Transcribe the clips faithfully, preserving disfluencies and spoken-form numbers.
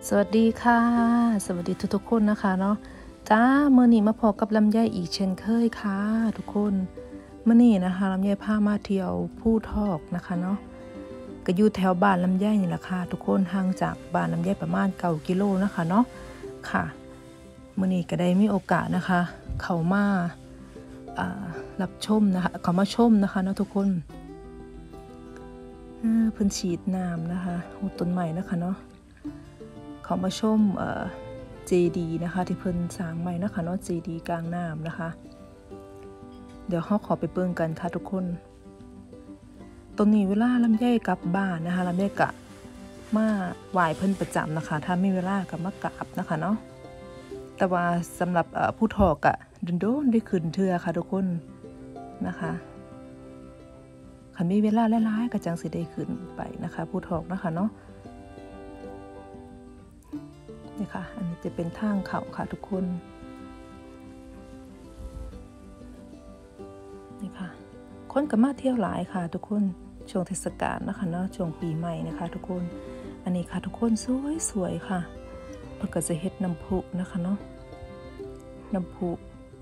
สวัสดีค่ะสวัสดีทุกๆคนนะคะเนาะจ้าเมื่อนี้มาพอกับลำไยอีกเช่นเคยค่ะทุกคนเมื่อนี้นะคะลำไยพามาเที่ยวผู้ทอกนะคะเนาะก็อยู่แถวบ้านลำไยนี่แหละค่ะทุกคนห่างจากบ้านลำไยประมาณเก้ากิโลนะคะเนาะค่ะเมื่อนี้ก็ได้มีโอกาสนะคะเข้ามารับชมนะคะเข้ามาชมนะคะเนาะทุกคนเพิ่นฉีดน้ำนะคะต้นใหม่นะคะเนาะเขามาชมเอ่อ เจ ดี นะคะที่เพิ่นสร้างใหม่นะคะเนาะ เจ ดี กลางน้ำนะคะเดี๋ยวเราขอไปเบิ่งกันค่ะทุกคนตรงนี้เวลาลำไยกลับบ้านนะคะลำไยกะมาไหว้เพิ่นประจำนะคะถ้ามีเวลาก็มากราบนะคะเนาะแต่ว่าสำหรับผู้ทอกอะโดนๆได้ขึ้นเทื่อค่ะทุกคนนะคะคันมีเวลาหลายๆก็จังสิได้ขึ้นไปนะคะผู้ทอกนะคะเนาะนี่ค่ะอันนี้จะเป็นทางเขาค่ะทุกคนนี่ค่ะคนก็มาเที่ยวหลายค่ะทุกคนช่วงเทศกาลนะคะเนาะช่วงปีใหม่นะคะทุกคนอันนี้ค่ะทุกคนสวยๆค่ะเพิ่นก็จะเฮ็ดน้ำพุนะคะเนาะน้ำพุ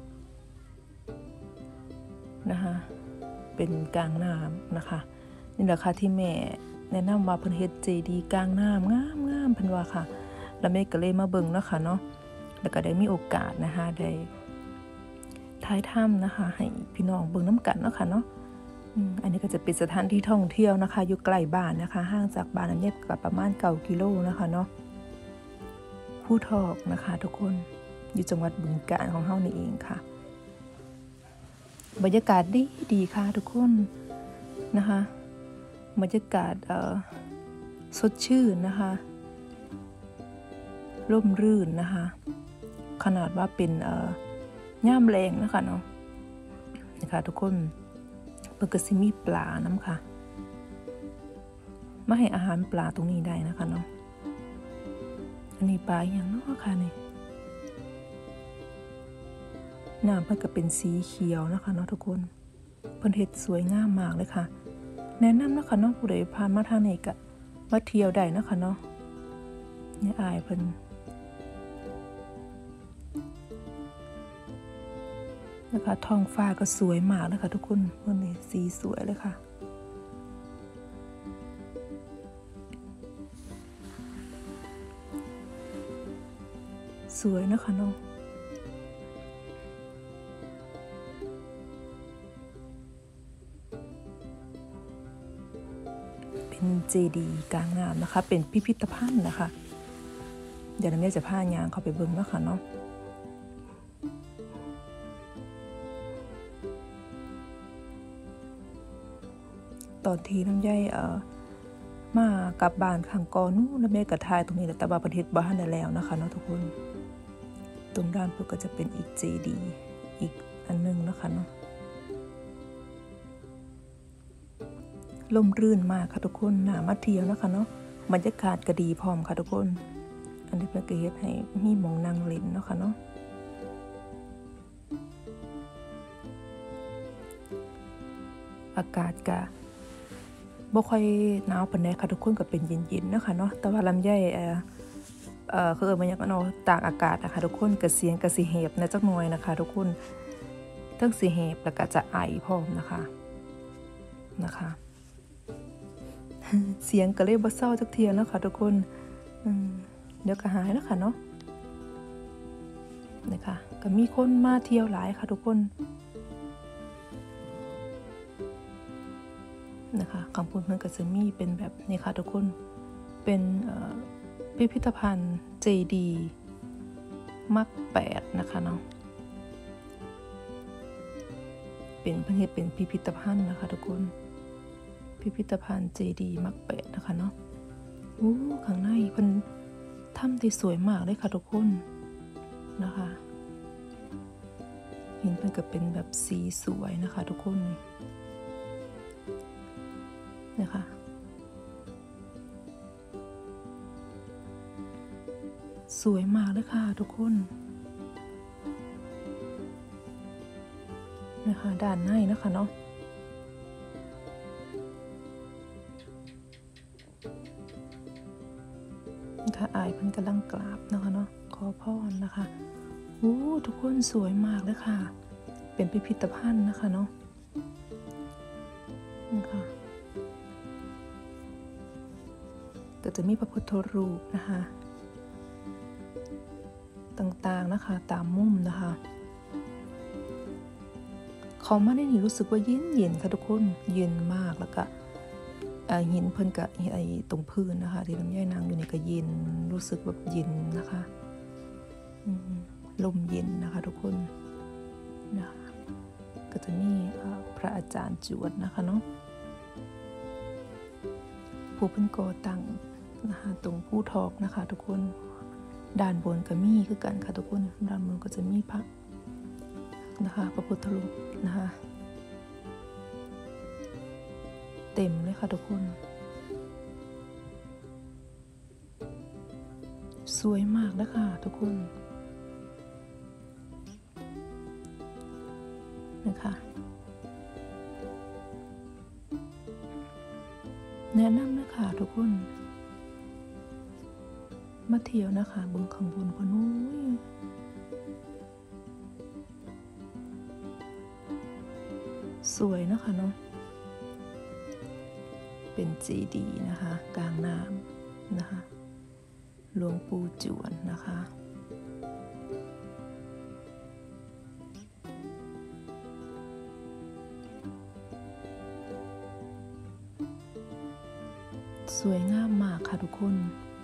นะคะเป็นกลางน้ำนะคะนี่แหละค่ะที่แม่แนะนำว่าเพิ่นเฮ็ดเจดีย์กลางน้ำงามๆเพิ่นว่าค่ะแล้วแม่ก็เลยมาเบิ่งเนาะค่ะเนาะแล้วก็ได้มีโอกาสนะคะได้ถ่ายทำนะคะให้พี่น้องเบิ่งน้ำกันเนาะค่ะเนาะอันนี้ก็จะเป็นสถานที่ท่องเที่ยวนะคะอยู่ใกล้บ้านนะคะห่างจากบ้านอันนี้ก็ประมาณเก้ากิโลนะคะเนาะผู้ทอกนะคะทุกคนอยู่จังหวัดบึงกาฬของเฮานี่เองค่ะบรรยากาศดีดีค่ะทุกคนนะคะบรรยากาศเอ่อสดชื่นนะคะร่มรื่นนะคะขนาดว่าเป็นเอ่อย่ามแรงนะคะเนาะนะคะทุกคนเพิ่นก็สิมีปลาน้ำค่ะมาให้อาหารปลาตรงนี้ได้นะคะเนาะอันนี้ปลาอย่างเนาะค่ะนี่น้ำเพิ่นก็เป็นสีเขียวนะคะเนาะทุกคนเพิ่นเฮ็ดสวยงามมากเลยค่ะแนะนำนะคะเนาะผู้ใดผ่านมาทางนี้ก็มาเที่ยวได้นะคะเนาะนี่อายเพิ่นนะคะท้องฟ้าก็สวยมากเลยค่ะทุกคนวันนี้สีสวยเลยค่ะสวยนะคะเนาะเป็นเจดีย์กลางน้ำนะคะเป็นพิพิธภัณฑ์นะคะเดี๋ยวเราเนี่ยจะพายางเข้าไปเบิ่งนะคะเนาะตอนที่น้ำใยเอ่อมากลับบ้านข้างก่อนนู้นน้ำใยก็ถ่ายตรงนี้แต่ว่าประเทศบ้านได้แล้วนะคะเนาะทุกคนตรงด้านเพิ่นก็จะเป็นอีกเจดีย์อีกอันนึงนะคะเนาะลมรื่นมากค่ะทุกคนน่ามาเที่ยวนะคะเนาะบรรยากาศก็ดีพร้อมค่ะทุกคนอันนี้เพิ่นก็เฮ็ดให้มีหม่องนั่งเล่นเนาะค่ะเนาะอากาศก็บ่ค่อยหนาวปานใดค่ะทุกคนก็เป็นเย็นๆนะคะเนาะแต่ว่าลำไยเอ่อเอ่อคือเอิ้นว่าหยังเนาะตากอากาศนะคะทุกคนก็เสียงก็สิแหบแหน่จักหน่อยนะคะทุกคนทั้งสิแหบแล้วก็จะไอพร้อมนะคะนะคะเสียงก็เลยบ่เศร้าจักเที่ยเนาะค่ะทุกคนเดี๋ยวก็หายแล้วค่ะเนาะนี่ค่ะก็มีคนมาเที่ยวหลายค่ะทุกคนนะคะข้างบนมันก็จะมีเป็นแบบนี่ค่ะทุกคนเป็นพิพิธภัณฑ์เจดีย์มรรคแปดนะคะเนาะเป็นเพิ่นเฮ็ดเป็นพิพิธภัณฑ์นะคะทุกคนพิพิธภัณฑ์เจดีย์มรรคแปดนะคะเนาะโอ้ข้างในเพิ่นทำได้สวยมากเลยค่ะทุกคนนะคะหินเพิ่นก็เป็นแบบสีสวยนะคะทุกคนนะคะสวยมากเลยค่ะทุกคนนะคะด้านในนะคะเนาะ ค่ะาอายเพิ่นกำลังกราบนะคะเนาะขอพรนะคะโอ้ทุกคนสวยมากเลยค่ะเป็นพิพิธภัณฑ์นะคะเนาะนะคะก็จะมีพระพุทธรูปนะคะต่างๆนะคะตามมุมนะคะเขามาได้นี่รู้สึกว่าเย็นเย็นค่ะทุกคนเย็นมากแล้วก็หินเพิ่นกับไอ้ตรงพื้นนะคะที่ลำไยนางอยู่นี่ก็เย็นรู้สึกแบบเย็นนะคะลมเย็นนะคะทุกคนนะคะก็จะมีพระอาจารย์จวดนะคะเนาะผู้เพิ่นก่อตั้งนะคะตรงผู้ทอกนะคะทุกคนด้านบนก็มีคือกันค่ะทุกคนด้านบนก็จะมีพระนะคะพระพุทธรูปนะคะเต็มเลยค่ะทุกคนสวยมากนะคะทุกคนนะคะแนะนำนะคะทุกคนมาเที่ยวนะคะบนข้างบนพนุ้ยสวยนะคะเนาะเป็นเจดีย์นะคะกลางน้ำนะคะหลวงปู่จวนนะคะสวยงามมากค่ะทุกคน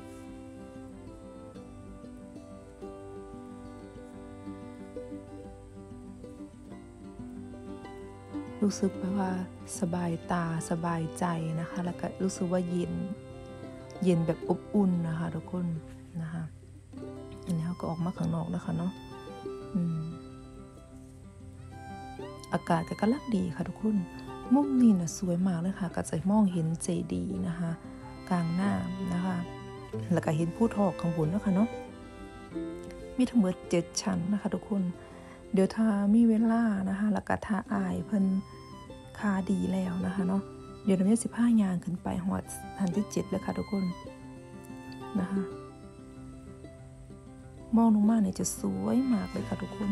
รู้สึกแบบว่าสบายตาสบายใจนะคะแล้วก็รู้สึกว่าเย็นเย็นแบบอบอุ่นนะคะทุกคนนะคะอันนี้เขาก็ออกมาข้างนอกแล้วค่ะเนาะอืมอากาศก็กำลังดีค่ะทุกคนมุมนี้นะสวยมากเลยค่ะก็จะมองเห็นเจดีย์นะคะกลางน้ำนะคะแล้วก็เห็นผู้ทอกข้างบนนะคะเนาะมีทั้งหมดเจ็ดชั้นนะคะทุกคนเดี๋ยวถ้ามีเวลานะคะแล้วก็ถ้าอายเพิ่นคาดีแล้วนะคะเนาะเดี๋ยวน้ำเยสิบห้ายางขึ้นไปหอดทันที่เจ็ดเลยค่ะทุกคนนะคะมองลงมาเนี่ยจะสวยมากเลยค่ะทุกคน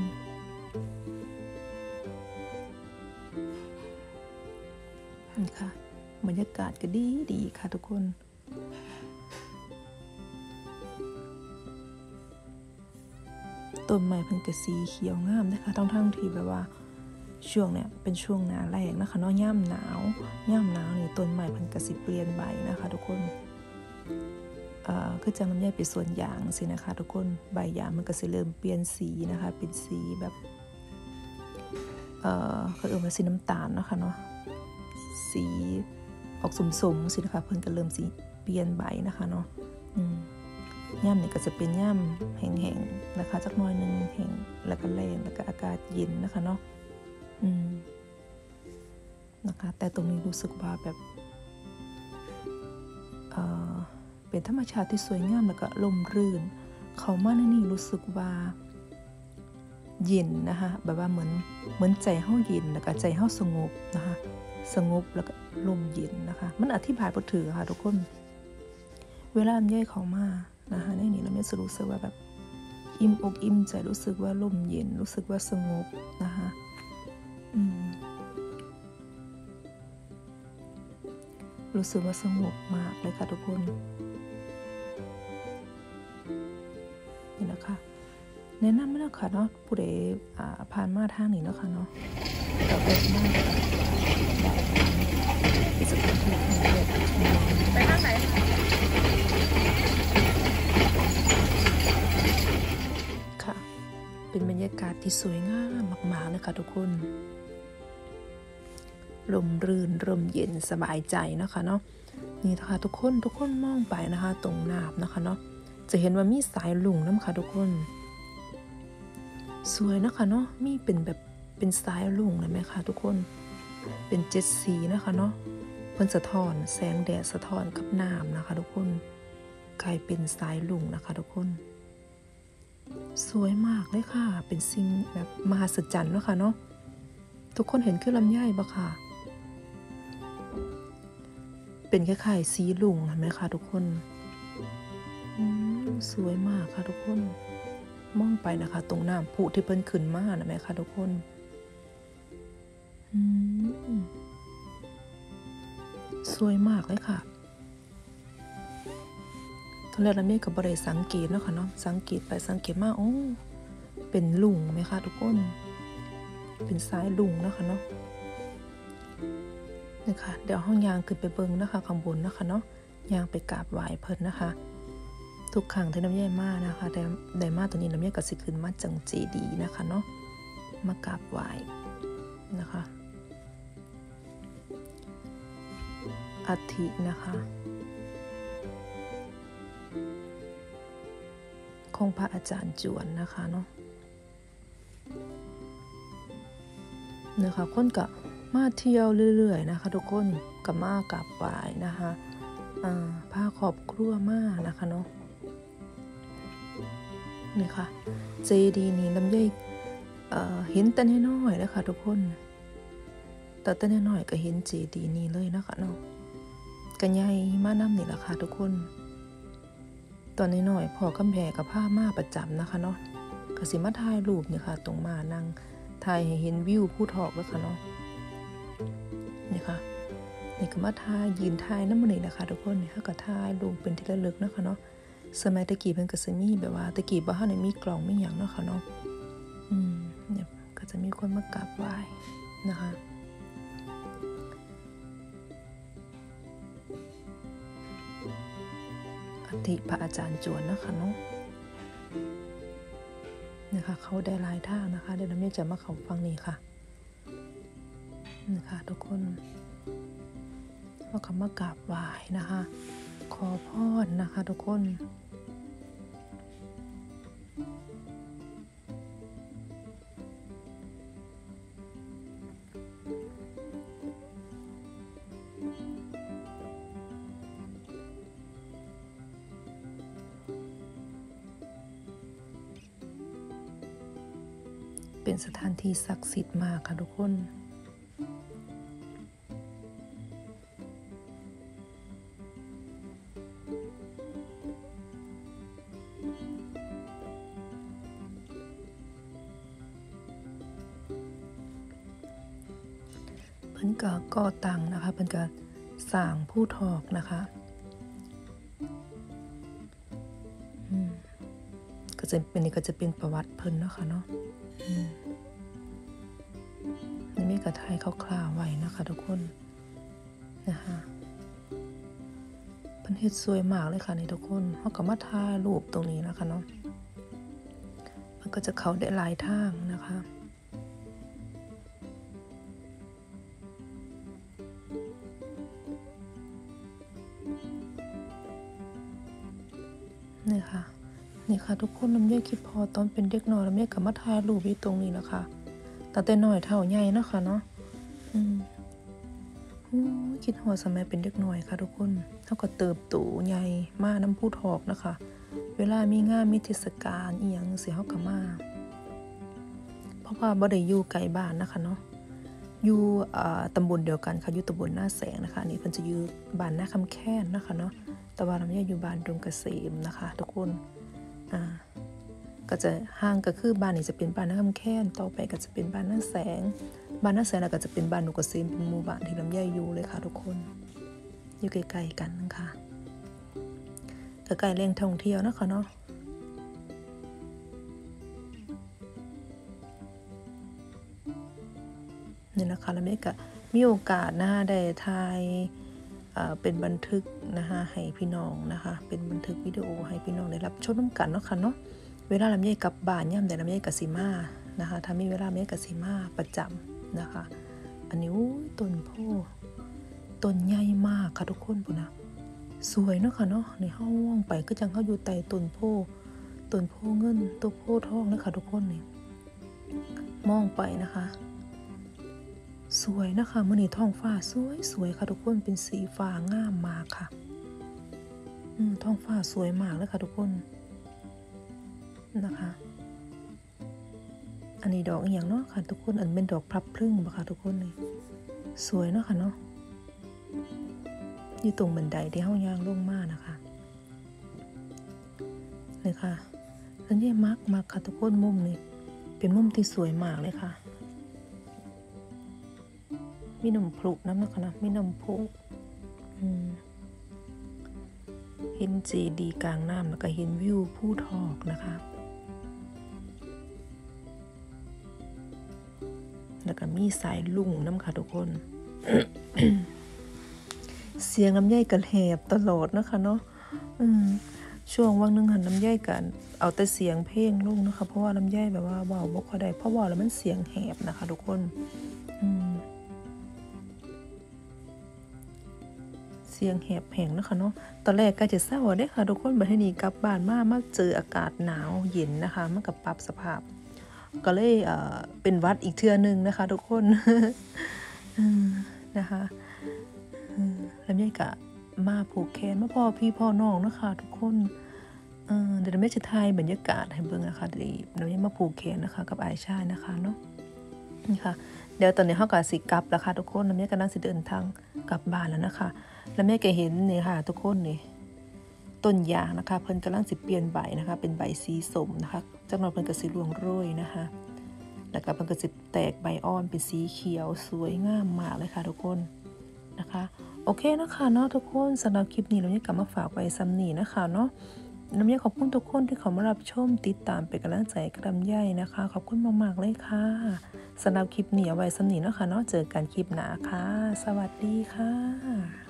นี่ค่ะบรรยากาศก็ดีดีค่ะทุกคนต้นไม้เพิ่งจะสีเขียวงามนะคะทั้งทั้งที่แบบว่าช่วงเนี่ยเป็นช่วงหน้าแล้งนะคะเนาะย่ำหนาวย่ำหนาวนี่ต้นไม้เพิ่งจะสิเปลี่ยนใบนะคะทุกคนเอ่อคือจังน้ำใยไปส่วนยางสินะคะทุกคนใบยางมันก็สิเริ่มเปลี่ยนสีนะคะเป็นสีแบบเอ่อเขาเรียกว่าสีน้ำตาลนะคะเนาะสีออกสมๆสินะคะเพิ่งก็เริ่มสีเปลี่ยนใบนะคะเนาะอืมย่ำนี่ก็จะเป็นย่ำแห้งๆนะคะจักหน่อยนึงแห้งแล้วก็แรงแล้วก็อากาศเย็นนะคะเนาะอืมนะคะแต่ตรงนี้รู้สึกว่าแบบเอ่อเป็นธรรมชาติที่สวยงามแล้วก็ลมรื่นเขามาในนี่รู้สึกว่าเย็นนะคะแบบว่าเหมือนเหมือนใจเฮาเย็นแล้วก็ใจเฮาสงบนะคะสงบแล้วก็ลมเย็นนะคะมันอธิบายบ่ถูกค่ะทุกคนเวลาย่อยเขามานะคะในนี้เราไม่รู้สึกว่าแบบอิ่มอกอิ่มใจรู้สึกว่าลมเย็นรู้สึกว่าสงบนะคะอืมรู้สึกว่าสงบมากเลยค่ะทุกคนนี่นะคะแนะนำไม่แล้วค่ะเนาะผู้ใดผ่านมาทางนี้เนาะค่ะเนาะเราไปนั่งได้กิจกรรมที่ไปทางไหนค่ะเป็นบรรยากาศที่สวยงามมากๆเลยค่ะทุกคนลมรื่นลมเย็นสบายใจนะคะเนาะนี่นะคะทุกคนทุกคนมองไปนะคะตรงน้ำนะคะเนาะจะเห็นว่ามีสายลุงน้ำค่ะทุกคนสวยนะคะเนาะมีเป็นแบบเป็นสายลุงเลยไหมคะทุกคนเป็นเจ็ดสีนะคะเนาะเพิ่นสะท้อนแสงแดดสะท้อนกับน้ำนะคะทุกคนกลายเป็นสายลุงนะคะทุกคนสวยมากเลยค่ะเป็นสิ่งแบบมหัศจรรย์เนาะค่ะเนาะทุกคนเห็นคือลำไยบ่ค่ะเป็นคล้ายๆสีลุงเห็นไหมคะทุกคนอืมสวยมากค่ะทุกคนมองไปนะคะตรงน้ำพุที่เพิ่นขึ้นมานะแม่ค่ะทุกคนอืมสวยมากเลยค่ะตอนแรกเราไม่กับบริสังเกตเนาะค่ะเนาะสังเกตไปสังเกตมาโอ้เป็นลุงไหมคะทุกคนเป็นสายลุงเนาะค่ะเนาะนี่ค่ะเดี๋ยวห้องยางขึ้นไปเบิ่งนะคะข้างบนนะคะเนาะยางไปกราบไหว้เพิ่นนะคะทุกครั้งที่น้ำแย่มานะคะแต่ได้มาตัวนี้น้ำแย่ก็สิขึ้นมาจังเจดีย์นะคะเนาะมากราบไหว้นะคะอัฐินะคะของพระอาจารย์จวนนะคะเนาะนะคะคนก็มาเที่ยวเรื่อยๆนะคะทุกคนก็มากราบไหว้นะคะอ่าพาครอบครัวมานะคะเนาะนี่ค่ะเจดีย์นี้ลำไยเอ่อเห็นแต่น้อยๆนะคะทุกคนแต่แต่น้อยๆก็เห็นเจดีย์นี้เลยนะคะเนาะก็ใหญ่มานำนี่แหละค่ะทุกคนตอนน้อยๆพ่อกำแพกับผ้ามาประจำนะคะเนาะก็สิมาถ่ายรูปนี่ค่ะตรงมานั่งถ่ายให้เห็นวิวภูทอกแล้วค่ะเนาะนี่ค่ะนี่ก็มาถ่ายยืนถ่ายน้ำมันนี่นะคะทุกคนนี่เขาก็ถ่ายรูปเป็นที่ระลึกนะคะเนาะสมัยตะกี้เพิ่นก็สิมีแบบว่าตะกี้บ่ทันได้มีกล่องมีหยังเนาะค่ะเนาะอืมเนี่ยก็จะมีคนมากราบไหว้นะคะอัฐิพระอาจารย์จวนนะคะเนาะนะคะเขาได้หลายท่านะคะเดี๋ยวน้ำเมฆจะมาเขาฟังนี่ค่ะนะคะทุกคนว่าคำมากราบไหว้นะคะขอพรนะคะทุกคนเป็นสถานที่ศักดิ์สิทธิ์มากค่ะทุกคนเพิ่นก็ก่อตั้งนะคะเพิ่นก็สร้างผู้ทอกนะคะอืมก็จะเป็นนี่ก็จะเป็นประวัติเพิ่นเนาะค่ะเนาะอืมนี่มีกระทายคร่าวๆไว้นะคะทุกคนนะคะเพิ่นเฮ็ดสวยมากเลยค่ะนี่ทุกคนเฮาก็มาถ่ายรูปตรงนี้นะคะเนาะมันก็จะเข้าได้หลายทางนะคะนี่ค่ะนี่ค่ะทุกคนน้ำเยคิดพอตอนเป็นเด็กน้อยน้ำเยก็มาถ่ายรูปอยู่ตรงนี้นะคะตั้งแต่น้อยเท่าใหญ่นะคะเนาะอืมโอ้คิดฮอดสมัยเป็นเด็กน้อยค่ะทุกคนเฮาก็เติบโตใหญ่มาน้ำผู้ทอกนะคะเวลามีงานมีเทศกาลอีหยังสิเฮาก็มาเพราะว่าบ่ได้อยู่ไกลบ้านนะคะเนาะอยู่อ่าตำบลเดียวกันค่ะอยู่ตำบลหน้าแสงนะคะนี่เพิ่นจะอยู่บ้านหน้าคำแค้นนะคะเนาะแต่ว่าน้ำเยอยู่บ้านดงเกษมนะคะทุกคนอ่าก็จะห่างก็คือบ้านนี้จะเป็นบ้านหน้าคำแค้นต่อไปก็จะเป็นบ้านหน้าแสงบ้านหน้าแสงแล้วก็จะเป็นบ้านดงเกษมเป็นหมู่บ้านที่ลำไยอยู่เลยค่ะทุกคนอยู่ใกล้ๆกันนะคะก็ใกล้แหล่งท่องเที่ยวนะคะเนาะนี่นะคะลำไยก็มีโอกาสนะคะได้ถ่ายเป็นบันทึกนะคะให้พี่น้องนะคะเป็นบันทึกวิดีโอให้พี่น้องได้รับชมน้ำกันเนาะค่ะเนาะเวลาลำไยกลับบ้านย่ำแต่ลำไยกสิมานะคะถ้ามีเวลาลำไยกสิมาประจำนะคะอันนี้ต้นโพต้นใหญ่มากค่ะทุกคนปุ่นนะสวยเนาะค่ะเนาะในห้องไปก็จังเขาอยู่ใต้ต้นโพต้นโพเงินต้นโพทองเลยค่ะทุกคนนี่มองไปนะคะสวยนะคะมื้อนี้ท้องฟ้าสวยสวยค่ะทุกคนเป็นสีฟ้างามมากค่ะอืมท้องฟ้าสวยมากเลยค่ะทุกคนนะคะอันนี้ดอกอีกอย่างเนาะค่ะทุกคนอันเป็นดอกพลับพลึ่งบ่ค่ะทุกคนนี่สวยเนาะค่ะเนาะอยู่ตรงบันไดที่เฮาย่างลงมานะคะเลยค่ะลำไยมักมักค่ะทุกคนมุมนี้เป็นมุมที่สวยมากเลยค่ะมีน้ำพุน้ำนะคะนะมีน้ำพุเห็นเจดีย์กลางน้ำแล้วก็เห็นวิวภูทอกนะคะแล้วก็มีสายลุ่งน้ำค่ะทุกคน เสียงลำไยกันแหบตลอดนะคะเนาะช่วงวังนึงหันลำไยกันเอาแต่เสียงเพลงลงนะคะเพราะว่าลำไยแบบว่าว้าวบ่ค่อยได้เพราะว่าแล้วมันเสียงแหบนะคะทุกคนเสียงแหบแหงนะคะเนาะตอนแรกก็จะเศร้าได้ค่ะทุกคนบัดนี้กลับบ้านมามาเจออากาศหนาวเย็นนะคะมันก็ปรับสภาพก็เลยเอ่อเป็นวัดอีกเทื่อนึงนะคะทุกคนนะคะลำไยกะมาผูกแขนมาพ่อพี่พ่อน้องนะคะทุกคนเออเดี๋ยวแม่จะถ่ายบรรยากาศให้เบิ่งนะคะเดี๋ยวลำไยมาผูกแขนนะคะกับอายชายนะคะเนาะนี่ค่ะเดี๋ยวตอนนี้เฮาก็สิกลับแล้วค่ะทุกคนลำไยกำลังสิเดินทางกลับบ้านแล้วนะคะลำไยก็เห็นนี่ค่ะทุกคนนี่ต้นยางนะคะเพิ่นกำลังสิเปลี่ยนใบนะคะเป็นใบสีส้มนะคะจากนั้นเพิ่นก็สิร่วงโรยนะคะแล้วก็เพิ่นก็สิแตกใบอ่อนเป็นสีเขียวสวยงามมากเลยค่ะทุกคนนะคะโอเคนะคะเนาะทุกคนสำหรับคลิปนี้เราเนี่ยกลับมาฝากไว้ซ้ำนี้นะคะเนาะน้ำยาขอบคุณทุกคนที่เขามารับชมติดตามเป็นกำลังใจกับลำไยนะคะขอบคุณมากๆเลยค่ะสำหรับคลิปนี้เอาไว้ซ้ำนี้นะคะเนาะเจอกันคลิปหน้าค่ะสวัสดีค่ะ